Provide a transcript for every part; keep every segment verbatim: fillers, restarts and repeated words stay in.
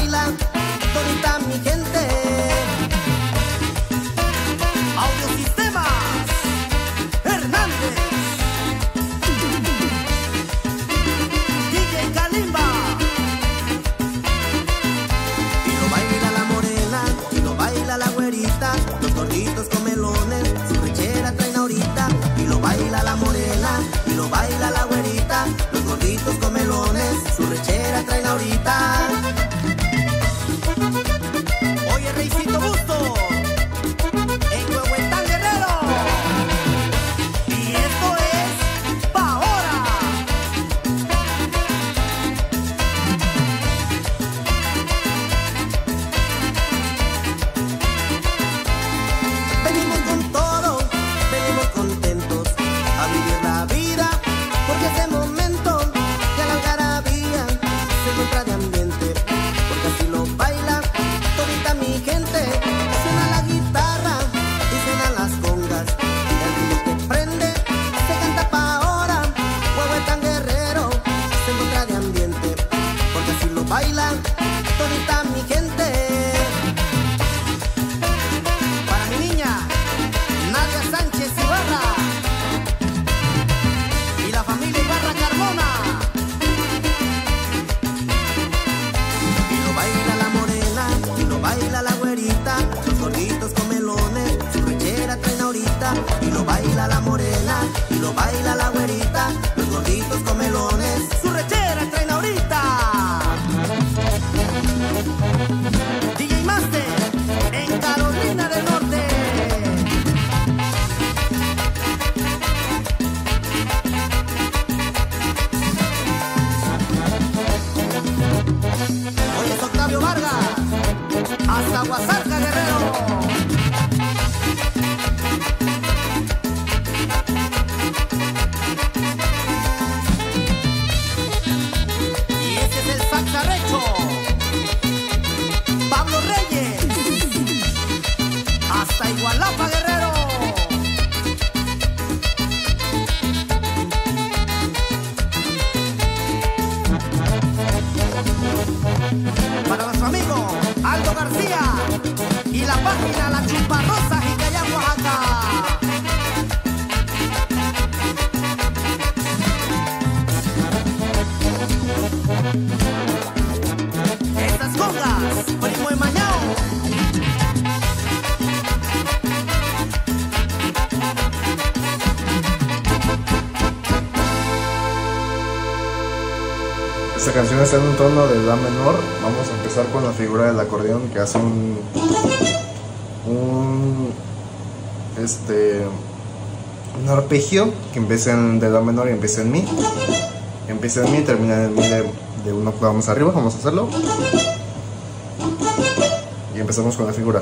baila todita mi gente. Audiosistemas Hernández, D J Kalimba. Y lo baila la morena, y lo baila la güerita, los gorditos con melones, su rechera traen ahorita. Y lo baila la morena, y lo baila la güerita, los gorditos con melones, su rechera traen ahorita. Oye, Reycito Busto, en Huehuetán, Guerrero. Y esto es pa' ahora. Venimos con todo, venimos contentos a vivir la vida, porque ese momento de la algarabía se nutra de ambiente, porque así lo baila todita mi gente. Suena la guitarra y suenan las congas, el ritmo que prende se canta pa' ahora. Huehuetán, Guerrero se nutra de ambiente, porque así lo baila todita mi gente. Para mi niña Nadia Sánchez Ibarra y la familia Ibarra Carmona. Y lo baila la morena, y lo baila la güerita, los gorditos con melones, su rechera traen ahorita. Y lo baila la morena, y lo baila la güerita, los gorditos con melones, su rechera traen ahorita. D J Master en Carolina del Norte. Oye, es Octavio Vargas, hasta Guasarca, Guerrero. Y ese es el saxarrecho Pablo Reyes, hasta Igualapa, Guerrero. Para nuestro amigo Aldo García y la página La Chuparrosa, Jicayán, Oaxaca. Estas congas, primo de Mañao. Esta canción está en un tono de la menor. Vamos a empezar con la figura del acordeón, que hace un, un este un arpegio que empieza en de la menor y empieza en mi, empieza en mi y termina en mi de, de una octava más arriba. Vamos a hacerlo y empezamos con la figura.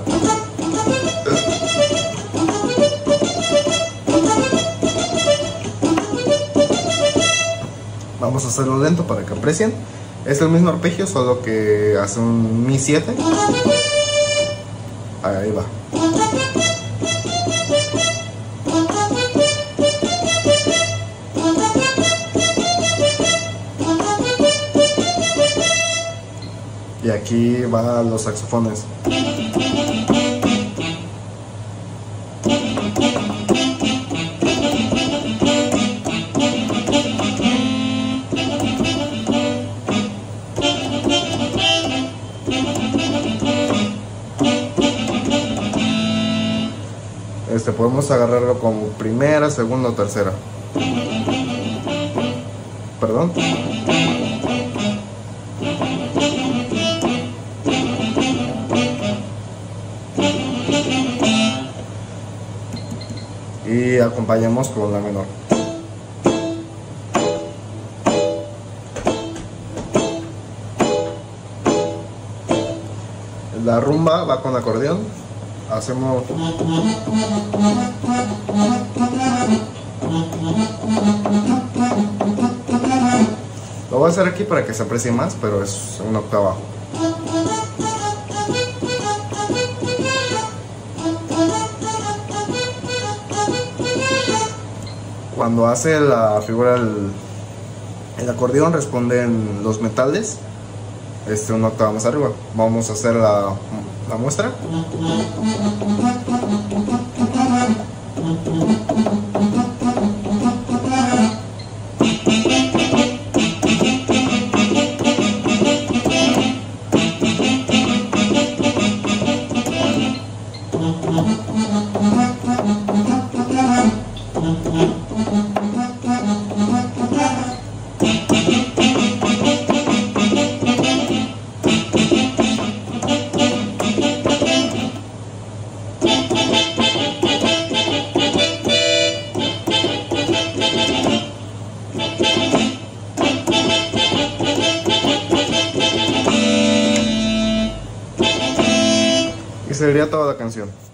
Vamos a hacerlo lento para que aprecien. Es el mismo arpegio, solo que hace un mi siete. Ahí va. Y aquí van los saxofones. Este, podemos agarrarlo como primera, segunda o tercera. Perdón. Y acompañamos con la menor. La rumba va con acordeón. Hacemos lo voy a hacer aquí para que se aprecie más, pero es una octava abajo. Cuando hace la figura el, el acordeón, responden los metales este, una octava más arriba. Vamos a hacer la, la muestra. Y sería toda la canción.